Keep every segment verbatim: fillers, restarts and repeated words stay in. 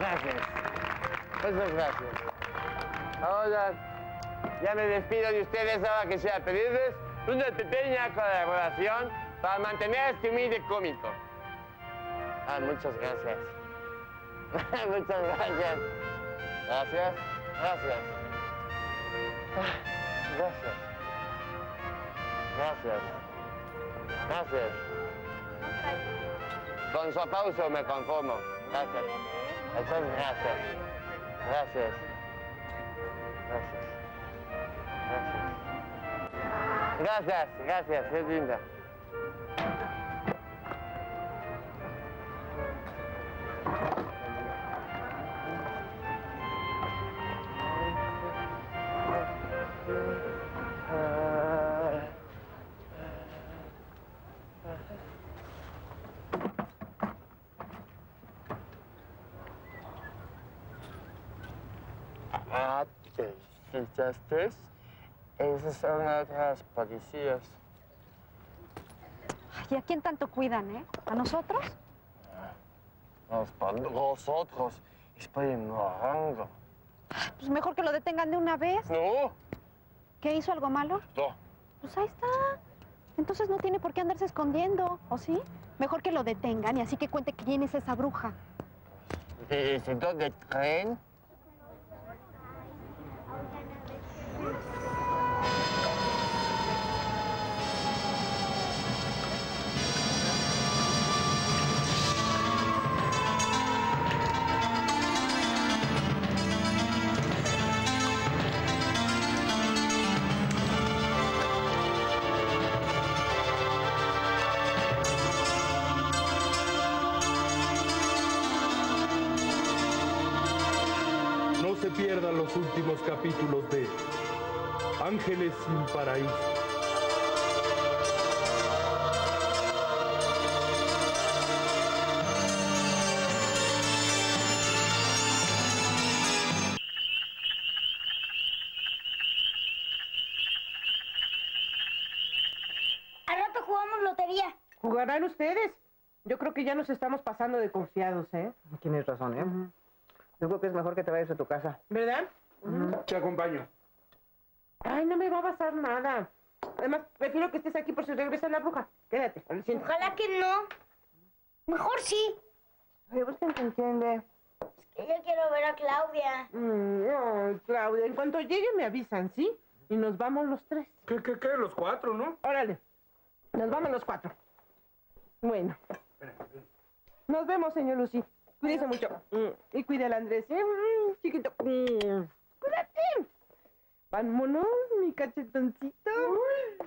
gracias. Muchas gracias. Ahora, ya me despido de ustedes. Ahora quisiera pedirles una pequeña colaboración para mantener este humilde cómico. Ah, muchas gracias. Muchas gracias. Gracias. Gracias. Gracias. Gracias. Gracias. Con su aplauso me conformo. Gracias. Muchas gracias. Gracias. Gracias. Gracias. Gracias, gracias. Es linda. Ah, ¿te fijaste? Esas son otras policías. ¿Y a quién tanto cuidan, eh? ¿A nosotros? No, es para nosotros. Es para el morango. Pues mejor que lo detengan de una vez. No. ¿Qué, hizo algo malo? No. Pues ahí está. Entonces no tiene por qué andarse escondiendo, ¿o sí? Mejor que lo detengan y así que cuente quién es esa bruja. ¿Y si dónde creen? No se pierdan los últimos capítulos de Ángeles sin Paraíso. Al rato jugamos lotería. ¿Jugarán ustedes? Yo creo que ya nos estamos pasando de confiados, ¿eh? Tienes razón, ¿eh? Uh-huh. Yo creo que es mejor que te vayas a tu casa. ¿Verdad? Uh-huh. Te acompaño. Ay, no me va a pasar nada. Además, prefiero que estés aquí por si regresa la bruja. Quédate. Ojalá que no. Mejor sí. Ay, pues que entiende. Es que yo quiero ver a Claudia. Mm, no, Claudia, en cuanto llegue me avisan, ¿sí? Y nos vamos los tres. ¿Qué, qué, qué? Los cuatro, ¿no? Órale. Nos vamos los cuatro. Bueno. Nos vemos, señor Lucy. Cuídese mucho. Mm, y cuide al Andrés, ¿eh? Mm, chiquito. Mm, cuídate. Vámonos, mi cachetoncito. Uy.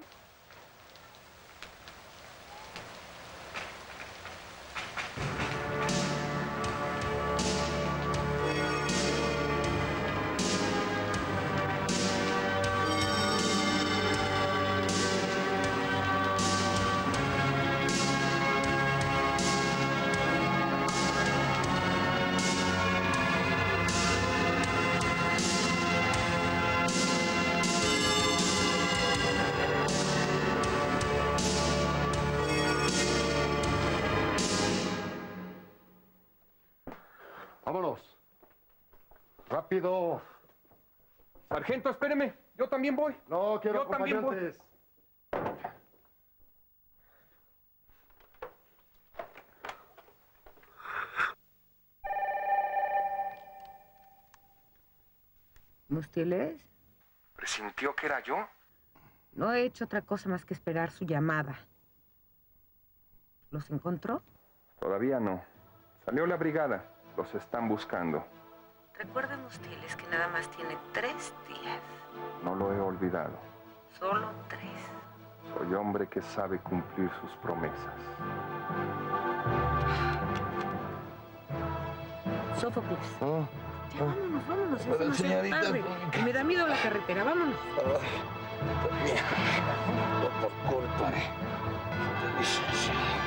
Vámonos. Rápido. Sargento, espéreme. Yo también voy. No, quiero Yo también voy. acompañantes. ¿Mustiles? ¿Presintió que era yo? No he hecho otra cosa más que esperar su llamada. ¿Los encontró? Todavía no. Salió la brigada. Los están buscando. Recuerden, Mustiles, que nada más tiene tres días. No lo he olvidado. Solo tres. Soy hombre que sabe cumplir sus promesas. Sófocles. Oh, ya, oh. vámonos, vámonos. Pero, Es demasiado señorita, tarde. ¿por Me da miedo la carretera, vámonos. Por culpa de licenciado.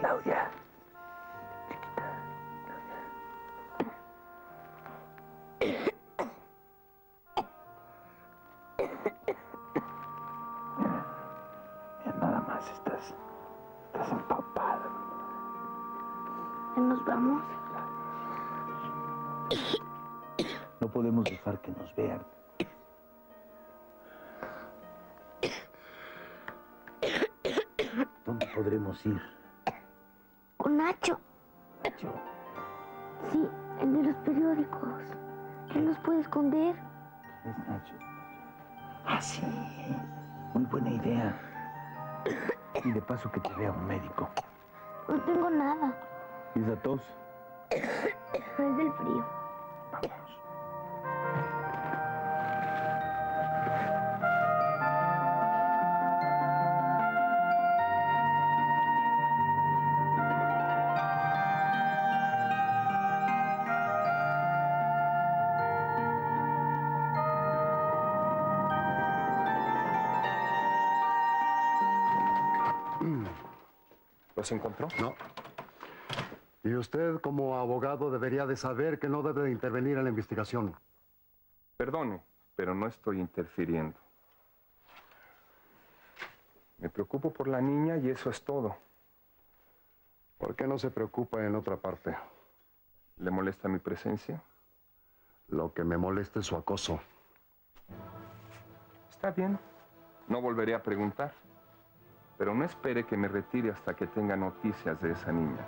Claudia. Mira, nada más estás, estás empapada. ¿Ya nos vamos? No podemos dejar que nos vean. ¿Dónde podremos ir? Con Nacho. Nacho. Sí, el de los periódicos. Él nos puede esconder. ¿Quién es Nacho? Ah, sí. Muy buena idea. Y de paso que te vea un médico. No tengo nada. ¿Y esa tos? Es del frío. Vamos. ¿Los encontró? No. Y usted, como abogado, debería de saber que no debe de intervenir en la investigación. Perdone, pero no estoy interfiriendo. Me preocupo por la niña y eso es todo. ¿Por qué no se preocupa en otra parte? ¿Le molesta mi presencia? Lo que me molesta es su acoso. Está bien. No volveré a preguntar. Pero no espere que me retire hasta que tenga noticias de esa niña.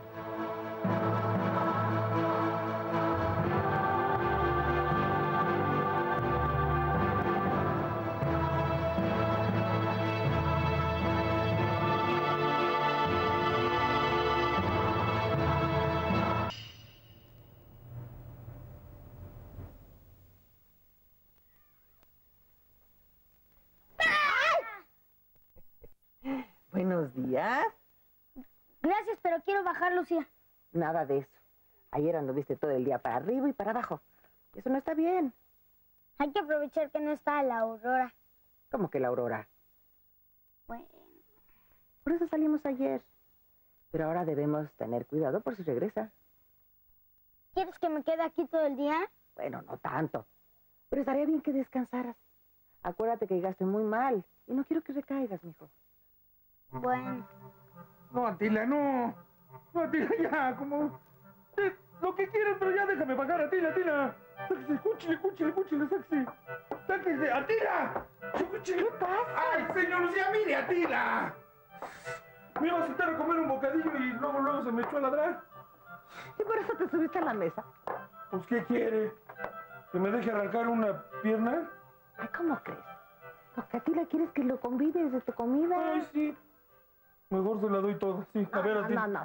Buenos días. Gracias, pero quiero bajar, Lucía. Nada de eso. Ayer anduviste todo el día para arriba y para abajo. Eso no está bien. Hay que aprovechar que no está la Aurora. ¿Cómo que la Aurora? Bueno. Por eso salimos ayer. Pero ahora debemos tener cuidado por si regresa. ¿Quieres que me quede aquí todo el día? Bueno, no tanto. Pero estaría bien que descansaras. Acuérdate que llegaste muy mal. Y no quiero que recaigas, mijo. Bueno. No, Atila, no. No, Atila, ya, como... Eh, lo que quieras, pero ya déjame pagar, Atila, Atila. Sáquese, escúchale, escúchale, escúchale, sáquese. Sáquese, Atila. Escúchale. ¿Qué pasa? Ay, señor Lucía, mire, Atila. Me iba a sentar a comer un bocadillo y luego, luego se me echó a ladrar. ¿Y por eso te subiste a la mesa? Pues, ¿qué quiere? ¿Que me deje arrancar una pierna? Ay, ¿cómo crees? Porque a ti le quieres que lo convides de tu comida. Ay, sí. Mejor se la doy toda, sí. A no, ver, no, a ti. no, no.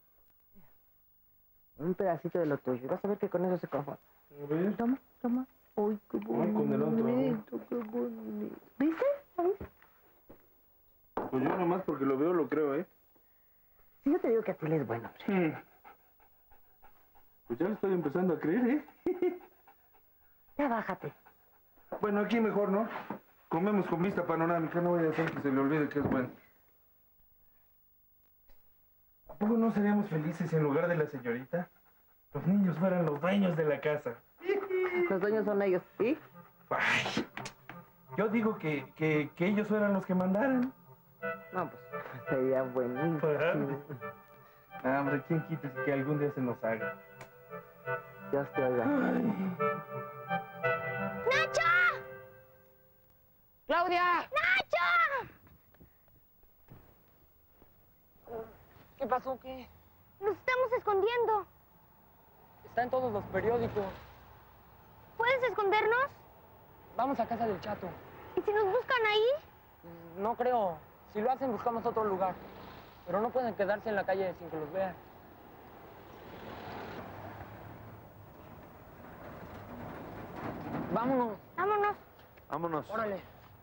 Un pedacito de lo tuyo. Vas a ver que con eso se conforma. A ver. Toma, toma. Uy, qué bonito. con el otro, ¿no? Qué bonito. ¿Viste? ¿Ahí? Pues yo nomás porque lo veo lo creo, ¿eh? Sí, yo te digo que a ti le es bueno, hombre. Hmm. Pues ya lo estoy empezando a creer, ¿eh? Ya bájate. Bueno, aquí mejor, ¿no? Comemos con vista panorámica, no voy a hacer que se le olvide que es bueno. ¿A poco no seríamos felices si en lugar de la señorita, los niños fueran los dueños de la casa? Los dueños son ellos, ¿sí? Ay, yo digo que, que, que ellos fueran los que mandaran. No, pues sería buenísimo. Ah, hombre, ¿quién quita que algún día se nos haga? Dios te oiga. Ay. ¡Nacho! ¡Claudia! ¡Nacho! ¿Qué pasó? ¿Qué? Nos estamos escondiendo. Está en todos los periódicos. ¿Puedes escondernos? Vamos a casa del Chato. ¿Y si nos buscan ahí? No creo. Si lo hacen, buscamos otro lugar. Pero no pueden quedarse en la calle sin que los vean. Vámonos. Vámonos. Vámonos. Órale.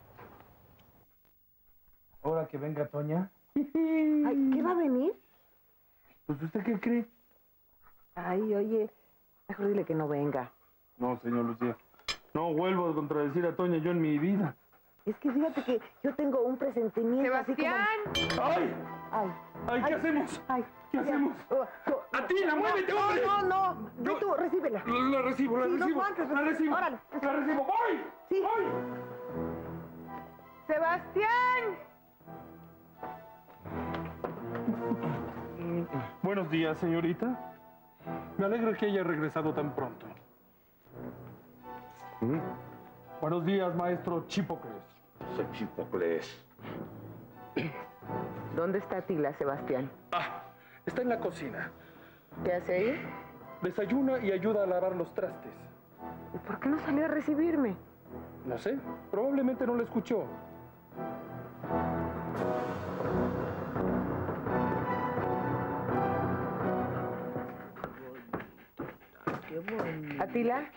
Ahora que venga Toña. Ay, ¿qué va a venir? Pues, ¿usted qué cree? Ay, oye, mejor dile que no venga. No, señor Lucía. No vuelvo a contradecir a Toña yo en mi vida. Es que fíjate que yo tengo un presentimiento así como... ¡Ay! Ay. Ay, ¿qué Ay. hacemos? Ay. ¿Qué Ya. hacemos? Oh, oh, ¡Atila, no, muévete, no, hombre! No, no, no. Ve Yo- tú, recíbela. La, la recibo, la Sí, los recibo. guantes, La recibo. órale. La recibo. ¡Voy! Sí. ¡Voy! ¡Sebastián! Buenos días, señorita. Me alegra que haya regresado tan pronto. ¿Mm? Buenos días, maestro Chipocles. Soy Chipocles. ¿Dónde está Tila, Sebastián? Ah, está en la cocina. ¿Qué hace ahí? Desayuna y ayuda a lavar los trastes. ¿Y por qué no salió a recibirme? No sé, probablemente no la escuchó. ¿Atila?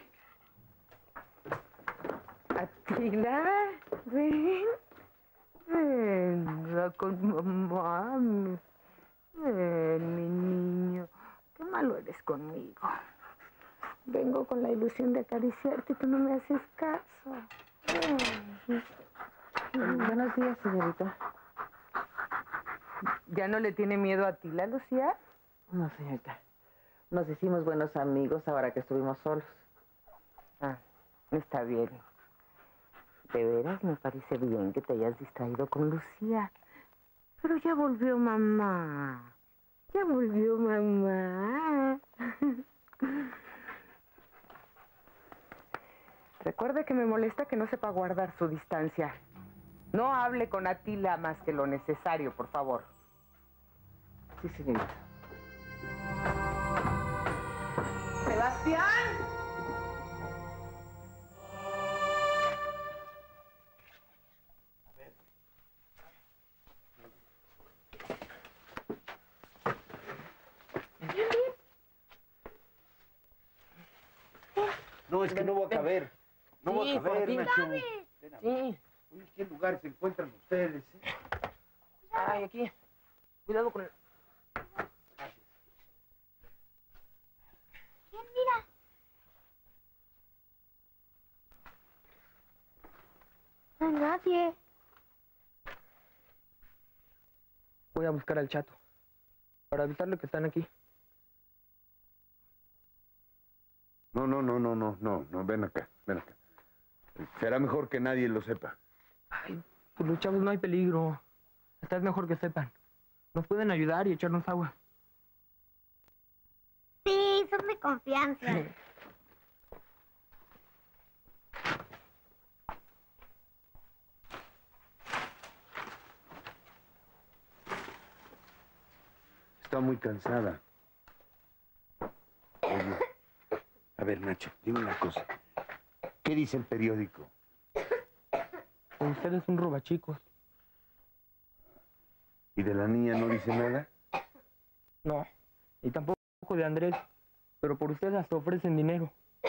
¿Atila? Ven. Venga con mamá. Ven, mi niño. Qué malo eres conmigo. Vengo con la ilusión de acariciarte y tú no me haces caso. Ven. Buenos días, señorita. ¿Ya no le tiene miedo a Atila, Lucía? No, señorita. Nos hicimos buenos amigos ahora que estuvimos solos. Ah, está bien. De veras me parece bien que te hayas distraído con Lucía. Pero ya volvió mamá. Ya volvió mamá. Recuerde que me molesta que no sepa guardar su distancia. No hable con Atila más que lo necesario, por favor. Sí, señorita. ¡Sebastián! No, es que no voy a caber. No voy Sí, a por caber, fin. Nacho. Sí. Oye, ¿en qué lugar se encuentran ustedes? eh? Ay, aquí. Cuidado con el... ¿Quién mira? A nadie. Voy a buscar al Chato. Para avisarle que están aquí. No, no, no, no, no, no, no, ven acá, ven acá. Será mejor que nadie lo sepa. Ay, pues los chavos no hay peligro. Esta es mejor que sepan. Nos pueden ayudar y echarnos agua. Sí, son de confianza. Está muy cansada. Oye, a ver, Nacho, dime una cosa. ¿Qué dice el periódico? Usted es un robachicos. ¿Y de la niña no dice nada? No, y tampoco de Andrés. Pero por usted hasta ofrecen dinero.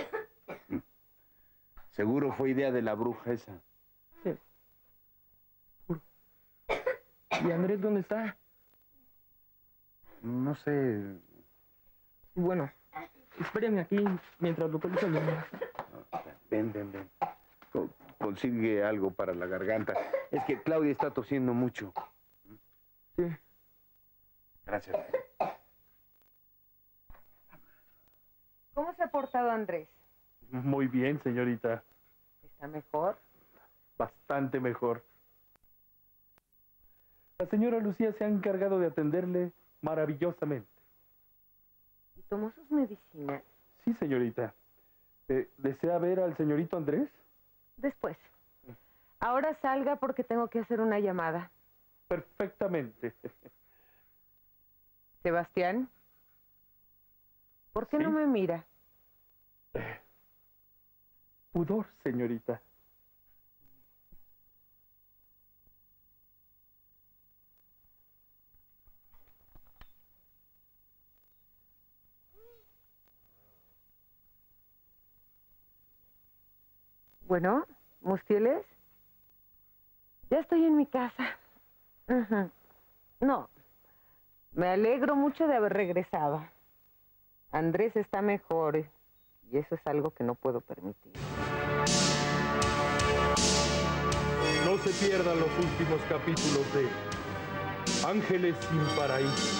Seguro fue idea de la bruja esa. Sí. ¿Y Andrés dónde está? No sé. Bueno, espéreme aquí mientras localizo el dinero. Ven, ven, ven. Co- Consigue algo para la garganta. Es que Claudia está tosiendo mucho. Sí. Gracias. ¿Cómo se ha portado Andrés? Muy bien, señorita. ¿Está mejor? Bastante mejor. La señora Lucía se ha encargado de atenderle maravillosamente. ¿Y tomó sus medicinas? Sí, señorita. Eh, ¿Desea ver al señorito Andrés? Después. Ahora salga porque tengo que hacer una llamada. Perfectamente. Sebastián, ¿por qué ¿Sí? no me mira? Pudor, señorita. Bueno, Mustieles, ya estoy en mi casa. Ujú. No, me alegro mucho de haber regresado. Andrés está mejor y eso es algo que no puedo permitir. No se pierdan los últimos capítulos de Ángeles sin paraíso.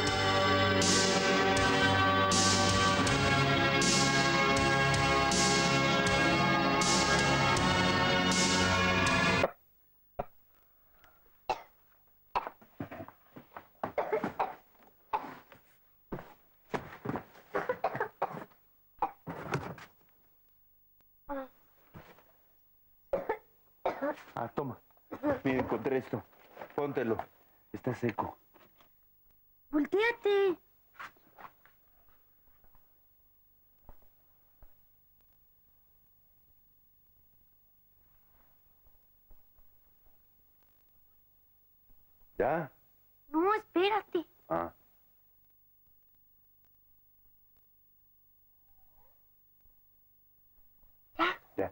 Ah, toma. Mira, encontré esto. Póntelo. Está seco. Voltéate. ¿Ya? No, espérate. Ah. Ya. Ya.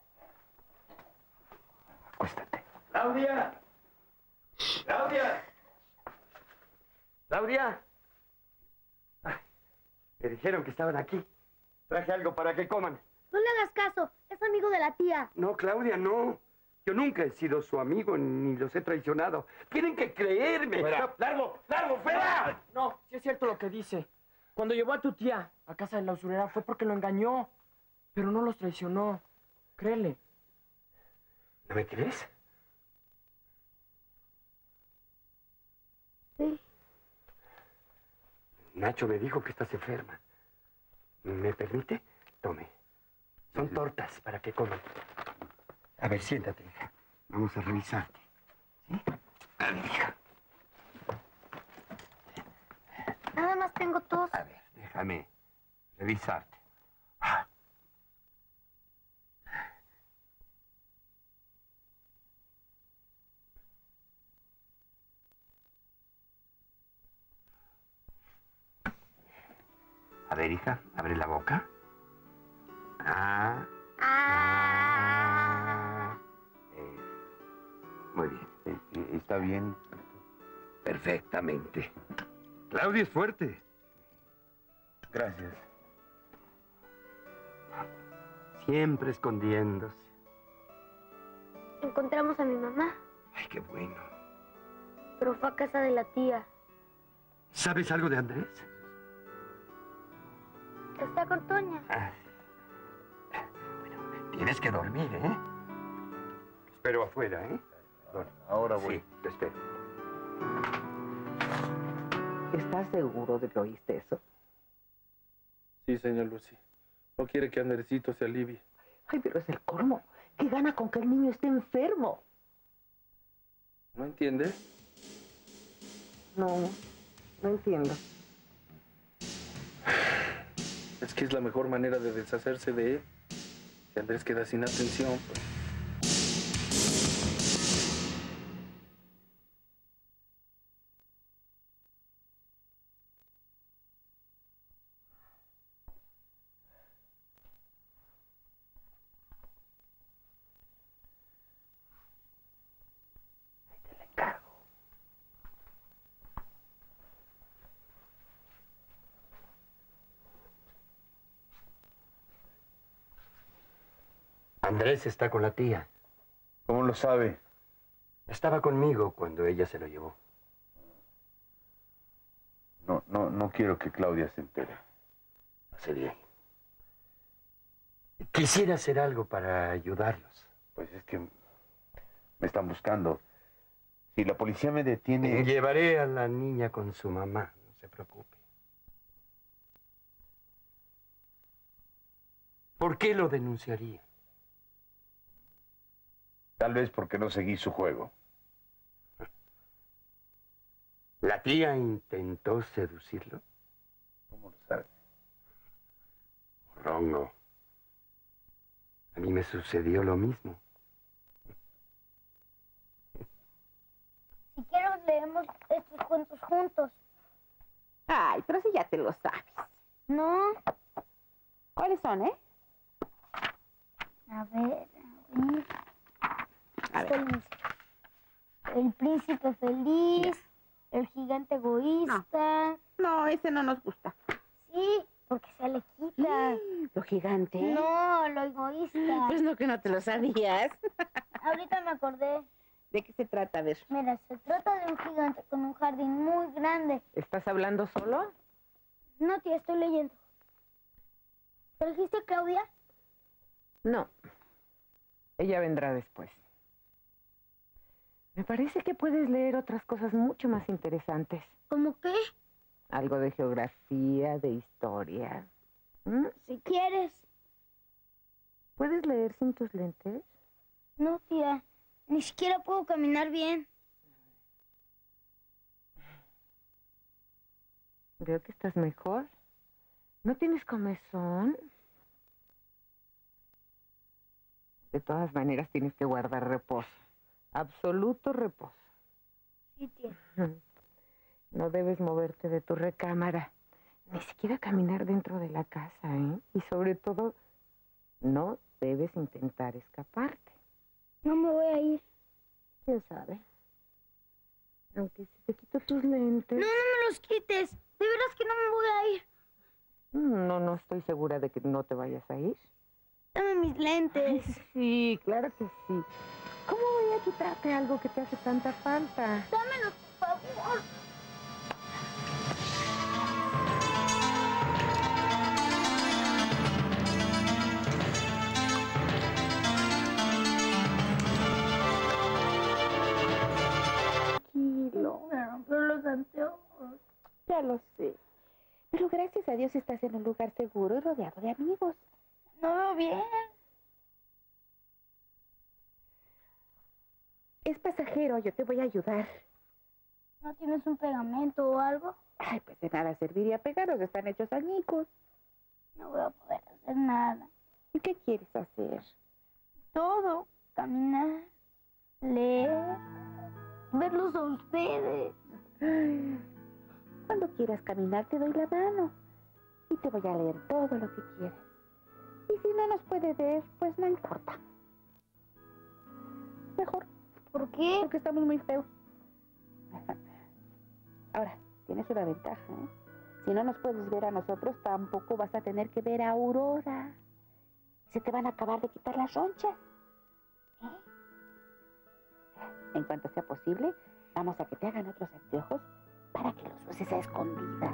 Acuéstate. ¡Claudia! ¡Claudia! ¡Claudia! Ay, me dijeron que estaban aquí. Traje algo para que coman. No le hagas caso. Es amigo de la tía. No, Claudia, no. Yo nunca he sido su amigo ni los he traicionado. Tienen que creerme. Fuera. ¡Largo! ¡Largo! ¡Fuera! No, sí es cierto lo que dice. Cuando llevó a tu tía a casa de la usurera fue porque lo engañó. Pero no los traicionó. Créele. ¿No me crees? Sí. Nacho me dijo que estás enferma. ¿Me permite? Tome. Son tortas para que coman. A ver, siéntate, hija. Vamos a revisarte. ¿Sí? A ver, hija. Nada más tengo tos. A ver, déjame revisarte. A ver, hija, abre la boca. Ah. Ah. Eh, muy bien. Eh, eh, ¿Está bien? Perfectamente. Claudia es fuerte. Gracias. Siempre escondiéndose. Encontramos a mi mamá, Ay, qué bueno. pero fue a casa de la tía. ¿Sabes algo de Andrés? Está con Toña. Ah. Bueno, tienes que dormir, ¿eh? Te espero afuera, ¿eh? Ahora voy. Sí, te espero. ¿Estás seguro de que oíste eso? Sí, señor Lucy. No quiere que Andresito se alivie. Ay, pero es el colmo. ¿Qué gana con que el niño esté enfermo? ¿No entiende? No, no entiendo. Es que es la mejor manera de deshacerse de él. Si Andrés queda sin atención, pues... Andrés está con la tía. ¿Cómo lo sabe? Estaba conmigo cuando ella se lo llevó. No, no, no quiero que Claudia se entere. Hace bien. Quisiera hacer algo para ayudarlos. Pues es que me están buscando. Si la policía me detiene... Llevaré a la niña con su mamá, no se preocupe. ¿Por qué lo denunciaría? Tal vez porque no seguí su juego. ¿La tía intentó seducirlo? ¿Cómo lo sabe? Rongo. A mí me sucedió lo mismo. Si quieres leemos estos cuentos juntos. Ay, pero si ya te lo sabes. No. ¿Cuáles son, eh? A ver, a ver. A ver. Feliz. El príncipe feliz. El gigante egoísta. No, ese no nos gusta. Sí, porque se le quita. ¿Lo gigante? No, lo egoísta. Pues no, que no te lo sabías. Ahorita me acordé. ¿De qué se trata? A ver. Mira, se trata de un gigante con un jardín muy grande. ¿Estás hablando solo? No, tía, estoy leyendo. ¿Trajiste a Claudia? No. Ella vendrá después. Me parece que puedes leer otras cosas mucho más interesantes. ¿Cómo qué? Algo de geografía, de historia. ¿Mm? Si quieres. ¿Puedes leer sin tus lentes? No, tía. Ni siquiera puedo caminar bien. Veo que estás mejor. ¿No tienes comezón? De todas maneras, tienes que guardar reposo. Absoluto reposo. Sí, tía. No debes moverte de tu recámara. Ni siquiera caminar dentro de la casa, ¿eh? Y sobre todo, no debes intentar escaparte. No me voy a ir. ¿Quién sabe? Aunque si te quito tus lentes... No, no me los quites. De veras que no me voy a ir. No, no estoy segura de que no te vayas a ir. Dame mis lentes. Sí, claro que sí. ¿Cómo voy a quitarte algo que te hace tanta falta? Dámelos, por favor. Tranquilo. Me rompió los anteojos. Ya lo sé. Pero gracias a Dios estás en un lugar seguro y rodeado de amigos. No veo bien. Es pasajero, yo te voy a ayudar. ¿No tienes un pegamento o algo? Ay, pues de nada serviría pegaros, están hechos añicos. No voy a poder hacer nada. ¿Y qué quieres hacer? Todo. Caminar, leer, verlos a ustedes. Cuando quieras caminar te doy la mano y te voy a leer todo lo que quieras. Y si no nos puede ver, pues no importa. Mejor. ¿Por qué? Porque estamos muy feos. Ahora, tienes una ventaja, ¿eh? Si no nos puedes ver a nosotros, tampoco vas a tener que ver a Aurora. Se te van a acabar de quitar las ronchas. ¿Eh? En cuanto sea posible, vamos a que te hagan otros anteojos para que los uses a escondidas.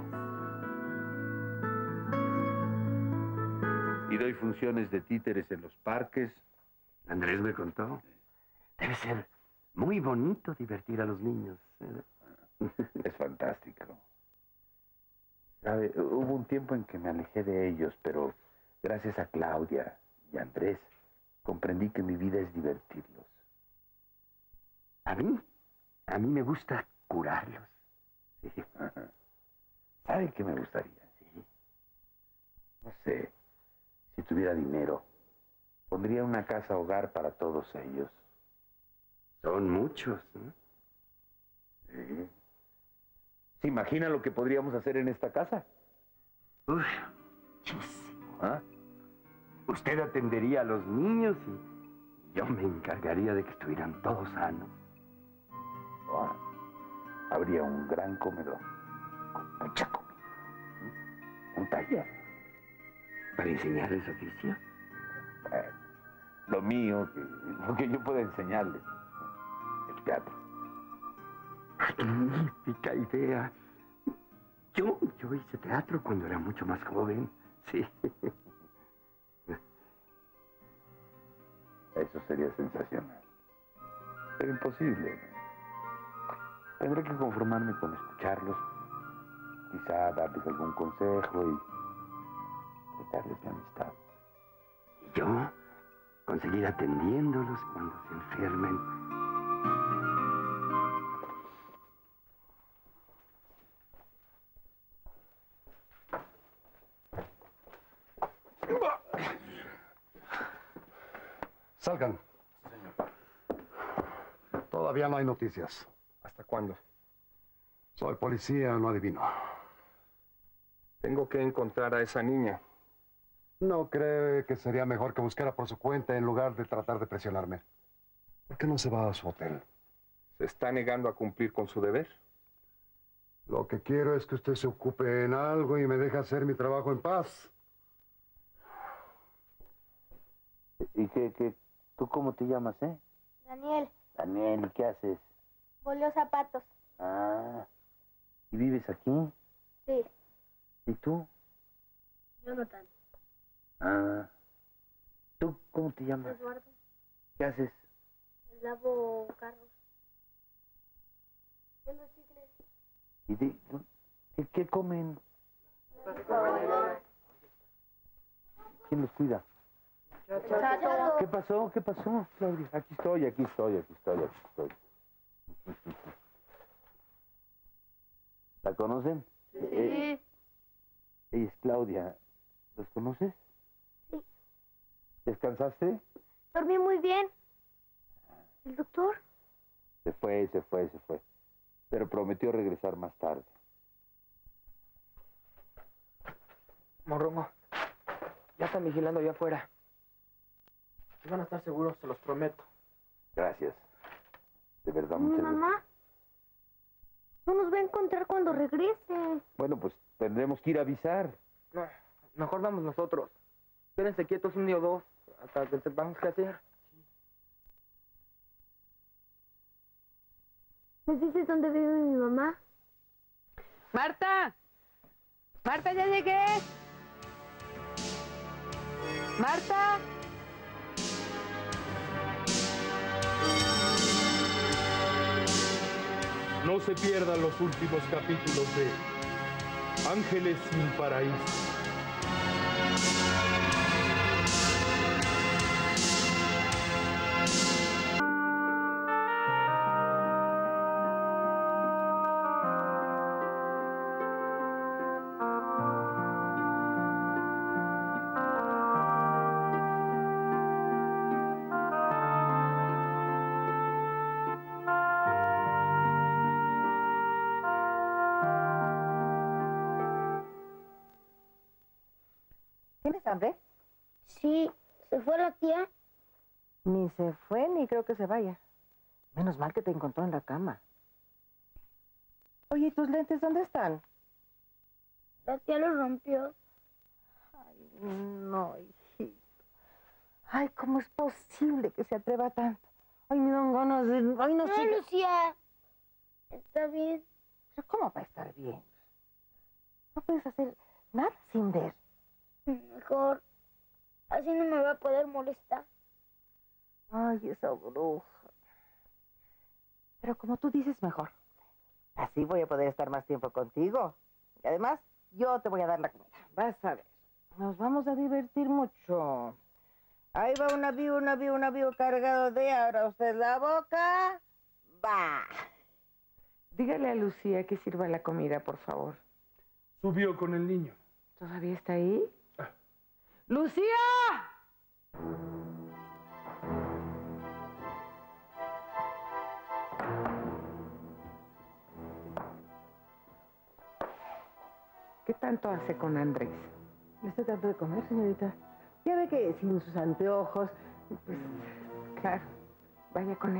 Y doy funciones de títeres en los parques. Andrés me contó. Debe ser muy bonito divertir a los niños. ¿eh? Es fantástico. ¿Sabe? Hubo un tiempo en que me alejé de ellos, pero gracias a Claudia y a Andrés comprendí que mi vida es divertirlos. ¿A mí? A mí me gusta curarlos. Sí. ¿Sabe qué me gustaría? Sí. No sé, si tuviera dinero, pondría una casa hogar para todos ellos. Son muchos, ¿no? Sí. ¿Se imagina lo que podríamos hacer en esta casa? Uf, muchísimo. ¿Ah? Usted atendería a los niños y yo me encargaría de que estuvieran todos sanos. Bueno, habría un gran comedor con mucha comida. Un taller. ¿Para enseñarles oficio? Eh, lo mío, que, lo que yo pueda enseñarles. El teatro. Magnífica idea. Yo, yo hice teatro cuando era mucho más joven. Sí. Eso sería sensacional. Pero imposible. Tendré que conformarme con escucharlos, quizá darles algún consejo y quitarles mi amistad. Y yo conseguir atendiéndolos cuando se enfermen. Salgan. Todavía no hay noticias. ¿Hasta cuándo? Soy policía, no adivino. Tengo que encontrar a esa niña. ¿No cree que sería mejor que buscara por su cuenta en lugar de tratar de presionarme? ¿Por qué no se va a su hotel? ¿Se está negando a cumplir con su deber? Lo que quiero es que usted se ocupe en algo y me deje hacer mi trabajo en paz. ¿Y qué, qué, tú cómo te llamas, eh? Daniel. Daniel, ¿y qué haces? Voleo zapatos. Ah, ¿y vives aquí? Sí. ¿Y tú? Jonathan. Ah, ¿tú cómo te llamas? Eduardo. ¿Qué haces? Lavo carros. Vendo chicles. ¿Y de, ¿qué, qué comen? ¿Quién los cuida? Chato. ¿Qué pasó? ¿Qué pasó, Claudia? Aquí estoy, aquí estoy, aquí estoy, aquí estoy. ¿La conocen? Sí. Eh, ella es Claudia. ¿Los conoces? Sí. ¿Descansaste? Dormí muy bien. ¿El doctor? Se fue, se fue, se fue. Pero prometió regresar más tarde. Morrongo, ya están vigilando allá afuera. Y van a estar seguros, se los prometo. Gracias. De verdad, Mi muchas mamá gracias. no nos va a encontrar cuando regrese. Bueno, pues tendremos que ir a avisar. No, mejor vamos nosotros. Quédense quietos un día o dos, hasta que sepamos qué hacer. ¿Me dices dónde vive mi mamá? ¡Marta! ¡Marta, ya llegué! ¡Marta! No se pierdan los últimos capítulos de Ángeles sin Paraíso. ¿Tienes hambre? Sí. ¿Se fue la tía? Ni se fue, ni creo que se vaya. Menos mal que te encontró en la cama. Oye, ¿y tus lentes dónde están? La tía los rompió. Ay, no, hijito. Ay, ¿cómo es posible que se atreva tanto? Ay, me dan ganas de... Ay, no, No, sé. Lucía. Está bien. ¿Pero cómo va a estar bien? No puedes hacer nada sin ver. Mejor. Así no me va a poder molestar. Ay, esa bruja. Pero como tú dices, mejor. Así voy a poder estar más tiempo contigo. Y además, yo te voy a dar la comida. Vas a ver. Nos vamos a divertir mucho. Ahí va un navío, un navío, un navío cargado de... Ahora usted la boca. Va. Dígale a Lucía que sirva la comida, por favor. Subió con el niño. ¿Todavía está ahí? Ah. ¡Lucía! ¿Qué tanto hace con Andrés? ¿Le está dando de comer, señorita? Ya ve que sin sus anteojos... Pues, claro, vaya con él.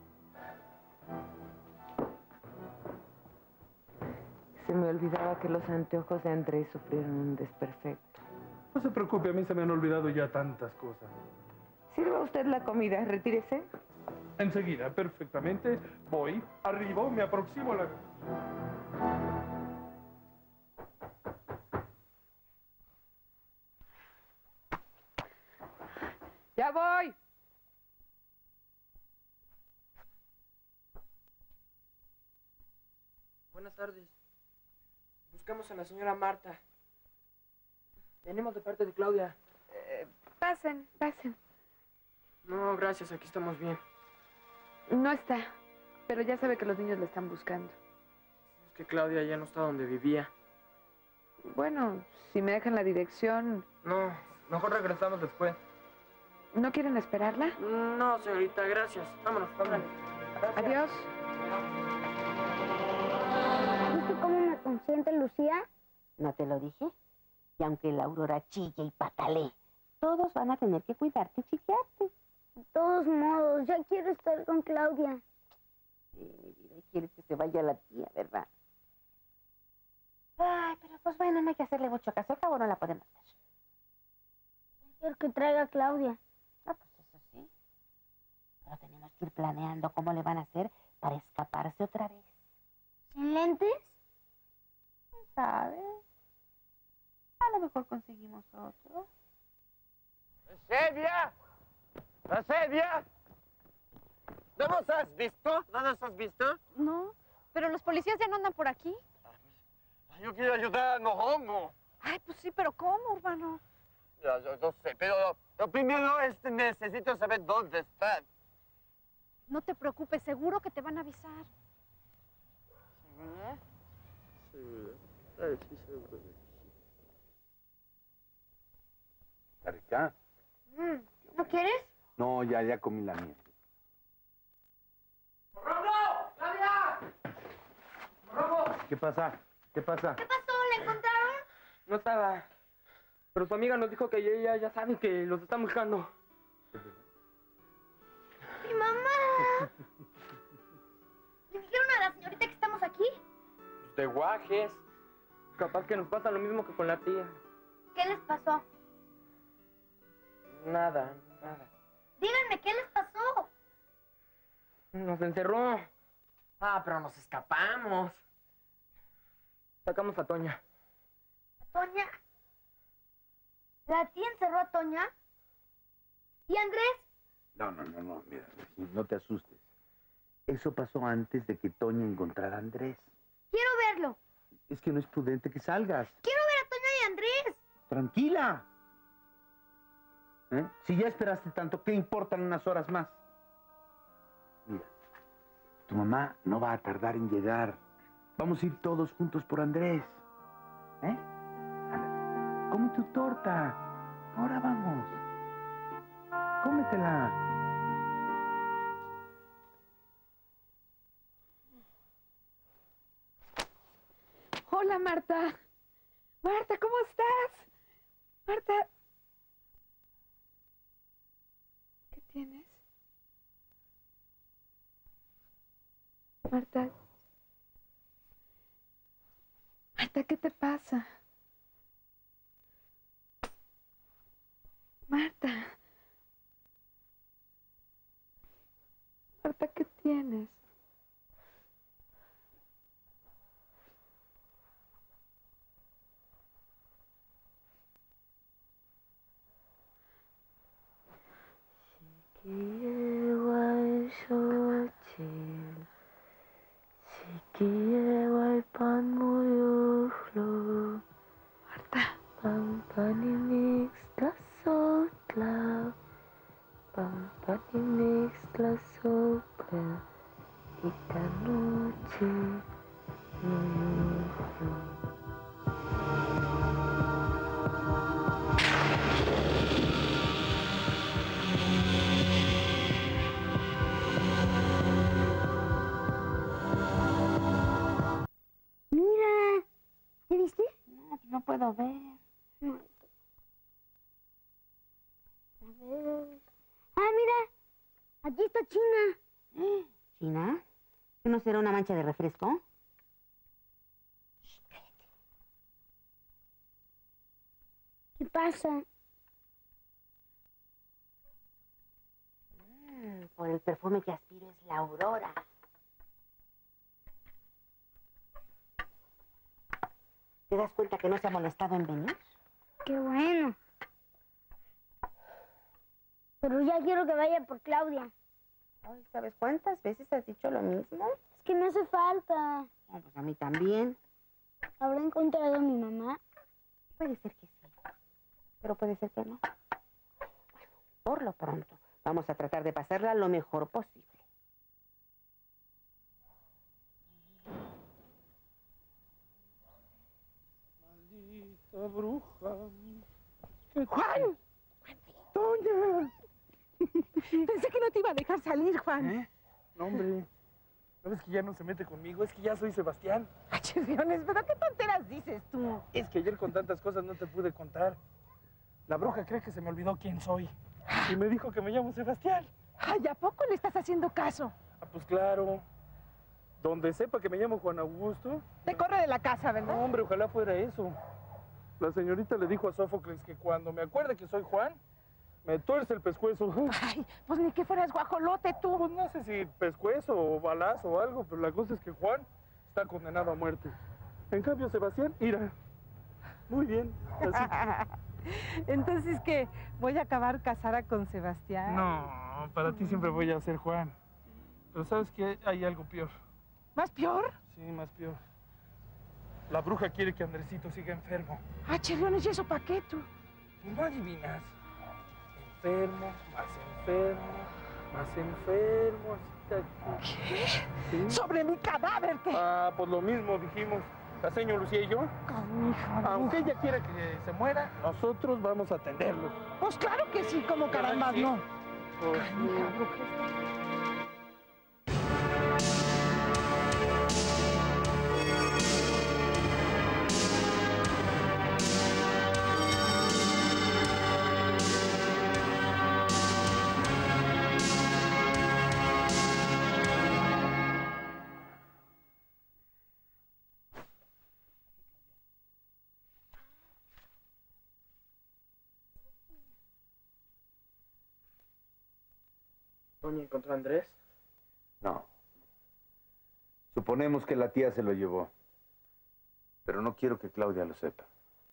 Se me olvidaba que los anteojos de Andrés sufrieron un desperfecto. No se preocupe, a mí se me han olvidado ya tantas cosas. Sirva usted la comida, retírese. Enseguida, perfectamente. Voy, arriba, me aproximo a la... ¡Ya voy! Buenas tardes. Buscamos a la señora Marta. Venimos de parte de Claudia. Eh, pasen, pasen. No, gracias, aquí estamos bien. No está, pero ya sabe que los niños la están buscando. Es que Claudia ya no está donde vivía. Bueno, si me dejan la dirección... No, mejor regresamos después. ¿No quieren esperarla? No, señorita, gracias. Vámonos, vámonos. Adiós. ¿Viste cómo me consiente Lucía? ¿No te lo dije? Y aunque la Aurora chille y patalee, todos van a tener que cuidarte y chiquearte. De todos modos, ya quiero estar con Claudia. Sí, mi vida, y quieres que se vaya la tía, ¿verdad? Ay, pero pues bueno, no hay que hacerle mucho caso. Al cabo no la podemos ver. Quiero que traiga a Claudia. Ah, pues eso sí. Pero tenemos que ir planeando cómo le van a hacer para escaparse otra vez. ¿Sin lentes? ¿Sabes? A lo mejor conseguimos otro. ¡Eusebia! ¡Eusebia! ¿No nos has visto? ¿No nos has visto? No, pero los policías ya no andan por aquí. Yo quiero ayudar a Nojongo. Ay, pues sí, pero ¿cómo, Urbano? Ya, yo no sé, pero lo, lo primero es que necesito saber dónde están. No te preocupes, seguro que te van a avisar. ¿Seguro? Seguro. Ay, sí, seguro. ¿Está rica? Mm, ¿no quieres? No, ya, ya comí la mía. ¡Robo! ¡Claudia! ¡Robo! ¿Qué pasa? ¿Qué pasa? ¿Qué pasó? ¿Le encontraron? No estaba. Pero su amiga nos dijo que ella ya sabe que los están buscando. ¡Mi mamá! ¿Le dijeron a la señorita que estamos aquí? De guajes. Capaz que nos pasa lo mismo que con la tía. ¿Qué les pasó? Nada, nada. Díganme, ¿qué les pasó? Nos encerró. Ah, pero nos escapamos. Sacamos a Toña. ¿A Toña? ¿La tía encerró a Toña? ¿Y Andrés? No, no, no, no, mira, no te asustes. Eso pasó antes de que Toña encontrara a Andrés. Quiero verlo. Es que no es prudente que salgas. Quiero ver a Toña y Andrés. Tranquila. ¿Eh? Si ya esperaste tanto, ¿qué importan unas horas más? Mira, tu mamá no va a tardar en llegar. Vamos a ir todos juntos por Andrés. ¿Eh? Anda, come tu torta. Ahora vamos. Cómetela. Hola, Marta. Marta, ¿cómo estás? Marta. ¿Qué tienes? Marta. Marta, ¿qué te pasa? Marta. Marta, ¿qué tienes? Marta. Mira. ¿Ya viste? No, no puedo ver. A ver. Ah, mira. Aquí está China. ¿China? ¿Que no será una mancha de refresco? ¿Qué pasa? Mm, por el perfume que aspiro es la Aurora. ¿Te das cuenta que no se ha molestado en venir? Qué bueno. Pero ya quiero que vaya por Claudia. Ay, ¿sabes cuántas veces has dicho lo mismo? Es que me hace falta. No, pues a mí también. ¿Habrá encontrado a mi mamá? Puede ser que sí, pero puede ser que no. Bueno, por lo pronto, vamos a tratar de pasarla lo mejor posible. Maldita bruja. ¡Juan! ¡Toña! Pensé que no te iba a dejar salir, Juan. ¿Eh? No, hombre. ¿No ves que ya no se mete conmigo? Es que ya soy Sebastián. Ay, chirriones, ¿pero qué tonteras dices tú? Es que ayer con tantas cosas no te pude contar. La bruja cree que se me olvidó quién soy. Y me dijo que me llamo Sebastián. Ay, ¿a poco le estás haciendo caso? Ah, pues claro. Donde sepa que me llamo Juan Augusto. Te corre de la casa, ¿verdad? No, hombre, ojalá fuera eso. La señorita le dijo a Sófocles que cuando me acuerde que soy Juan, Me tuerce el pescuezo. Ay, pues ni que fueras guajolote tú. Pues no sé si pescuezo o balazo o algo, pero la cosa es que Juan está condenado a muerte. En cambio, Sebastián, mira, muy bien. Así. Entonces, ¿qué? ¿Voy a acabar casada con Sebastián? No, para ti siempre voy a ser Juan. Pero ¿sabes qué? Hay algo peor. ¿Más peor? Sí, más peor. La bruja quiere que Andresito siga enfermo. Ah, chirriones, ¿y eso pa' qué tú? Pues no adivinas. Enfermo, más enfermo, más enfermo. Así que... ¿Qué? ¿Sí? ¿Sobre mi cadáver qué? Ah, pues lo mismo dijimos la señora Lucía y yo. Canija, Aunque ella quiera que se muera, nosotros vamos a atenderlo. Pues claro que sí, como caramba, ¿Sí? no. Pues, Canija, bruja. ¿Doña encontró a Andrés? No. Suponemos que la tía se lo llevó. Pero no quiero que Claudia lo sepa.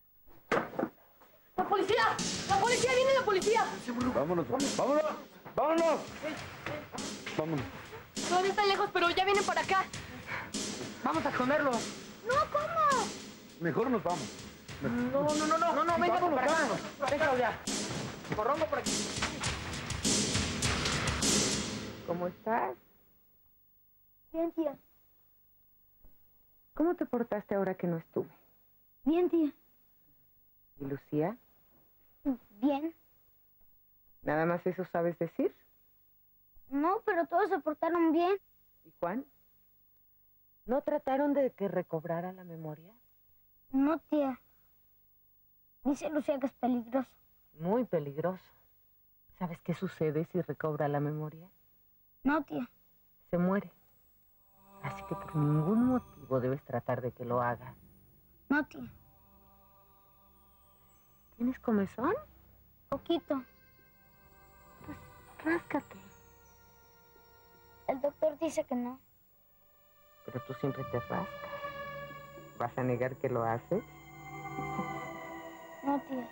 ¡La policía! ¡La policía! ¡Viene la policía! Vámonos, vámonos, vámonos. Vámonos. Todavía está lejos, pero ya vienen para acá. Vamos a esconderlo. No, ¿cómo? Mejor nos vamos. No, no, no, no, no, no, venga para acá. Ven, Claudia. Corrongo por aquí. ¿Cómo estás? Bien, tía. ¿Cómo te portaste ahora que no estuve? Bien, tía. ¿Y Lucía? Bien. ¿Nada más eso sabes decir? No, pero todos se portaron bien. ¿Y Juan? ¿No trataron de que recobrara la memoria? No, tía. Dice Lucía que es peligroso. Muy peligroso. ¿Sabes qué sucede si recobra la memoria? No, tía. Se muere. Así que por ningún motivo debes tratar de que lo haga. No, tía. ¿Tienes comezón? Poquito. Pues ráscate. El doctor dice que no. Pero tú siempre te rascas. ¿Vas a negar que lo haces? No, tía.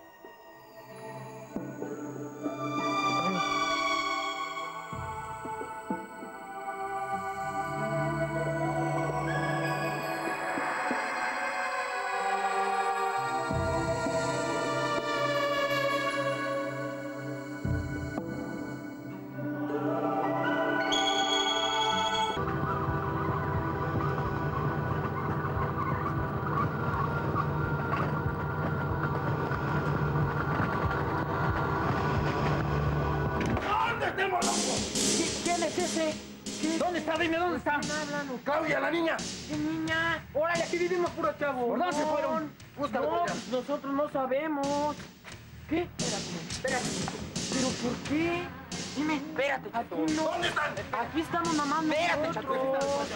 ¿Quién es ese? ¿Qué? ¿Dónde está? Dime, ¿dónde está? ¡Claudia, la niña! ¿Qué niña? Órale, aquí vivimos puro chavo. ¿Por dónde se fueron? Búscalo, No, Claudia. pues nosotros no sabemos. ¿Qué? Espérate, espérate. ¿Pero por qué? Dime. Espérate, Chato. Aquí no. ¿Dónde están? Aquí estamos mamá Espérate, Chato. nosotros.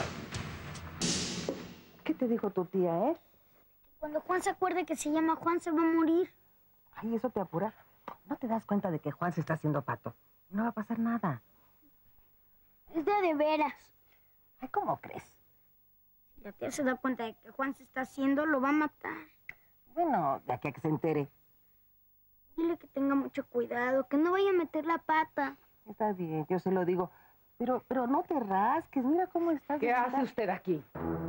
¿Qué te dijo tu tía, eh? Cuando Juan se acuerde que se llama Juan, se va a morir. Ay, eso te apura. ¿No te das cuenta de que Juan se está haciendo pato? No va a pasar nada. Es de de veras. Ay, ¿cómo crees? Si la tía se da cuenta de que Juan se está haciendo, lo va a matar. Bueno, de aquí a que se entere. Dile que tenga mucho cuidado, que no vaya a meter la pata. Está bien, yo se lo digo. Pero, pero no te rasques, mira cómo estás. ¿Qué hace usted aquí?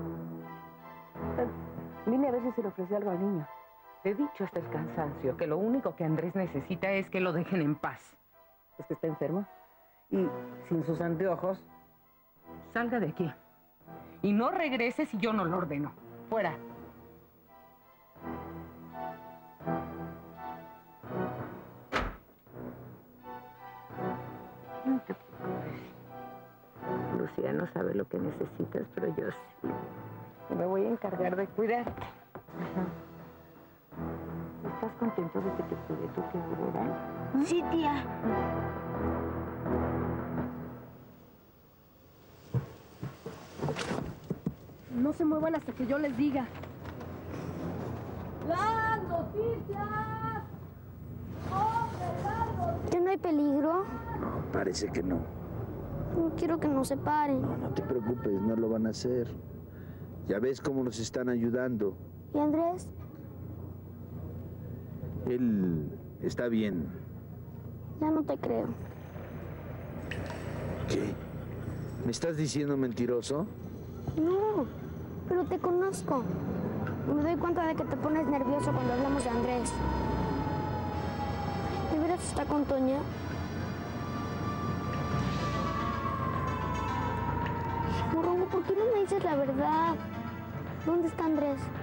Vine a ver si se le ofreció algo al niño. Te he dicho hasta el cansancio que lo único que Andrés necesita es que lo dejen en paz. Es que está enfermo. Y sin sus anteojos. Salga de aquí. Y no regrese si yo no lo ordeno. Fuera. No te preocupes. Lucía no sabe lo que necesitas, pero yo sí. Y me voy a encargar de cuidarte. Ajá. ¿Estás contento de que te cuide tu tía Aurora? Sí, tía. No se muevan hasta que yo les diga. ¡Las noticias! ¡Hombre, las noticias! ¿Qué onda, peligro? No, parece que no. No quiero que nos separen. No, no te preocupes, no lo van a hacer. Ya ves cómo nos están ayudando. ¿Y Andrés? Él está bien. Ya no te creo. ¿Qué? ¿Me estás diciendo mentiroso? No, pero te conozco. Me doy cuenta de que te pones nervioso cuando hablamos de Andrés. ¿De veras está con Toña? Morongo, ¿por qué no me dices la verdad? ¿Dónde está Andrés?